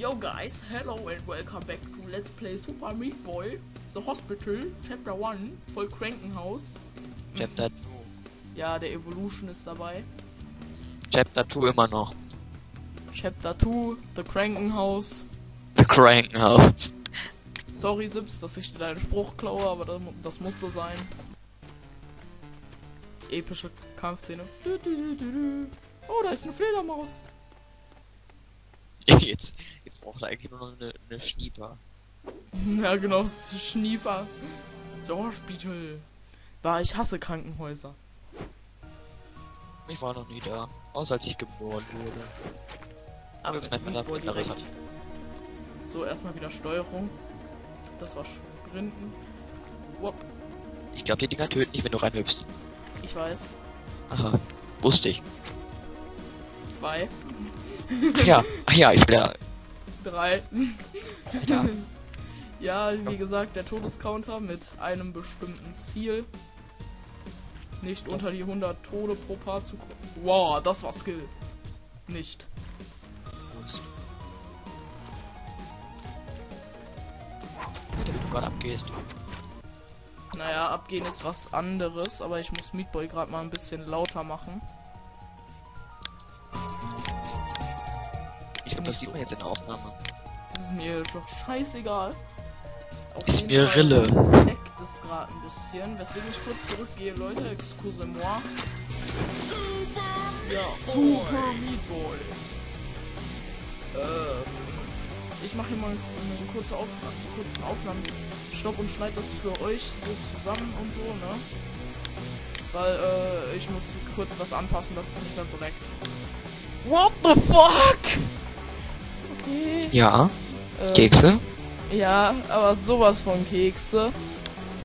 Yo guys, hello and welcome back to Let's Play Super Meat Boy, The Hospital, Chapter 1, voll Krankenhaus. Chapter 2. Ja, der Evolution ist dabei. Chapter 2 immer noch. Chapter 2, The Krankenhaus. The Krankenhaus. Sorry Sips, dass ich dir deinen Spruch klaue, aber das musste sein. Epische Kampfszene. Oh, da ist eine Fledermaus. Jetzt braucht er eigentlich nur noch eine Schnieper. Ja genau, das ist Schnieper. The Hospital. Ich hasse Krankenhäuser. Ich war noch nie da. Außer als ich geboren wurde. Aber jetzt merkt man da direkt. interessant. So, erstmal wieder Steuerung. Das war Sprinten. Wop. Ich glaube, die Dinger töten nicht, wenn du reinhüpfst. Ich weiß. Aha, wusste ich. 2. Ach ja, ich bin da. 3. Ja. Ja, wie gesagt, der Todescounter mit einem bestimmten Ziel. Nicht unter die 100 Tode pro Paar zu kommen. Wow, das war Skill. Nicht. Wie du gerade abgehst. Naja, abgehen ist was anderes, aber ich muss Meat Boy gerade mal ein bisschen lauter machen. Ich glaube, das sieht man jetzt in der Aufnahme. Das ist mir doch scheißegal. Auf Ist jeden mir Fall Rille. leckt es gerade ein bisschen, weswegen ich kurz zurückgehe, Leute. Excusez-moi. Ja, Super Meat Boy. Ich mache hier mal eine kurzen Aufnahmen. Stopp und schneid das für euch so zusammen und so, ne? Weil, ich muss kurz was anpassen, dass es nicht mehr so leckt. What the fuck? Okay. Ja, Kekse. Ja, aber sowas von Kekse.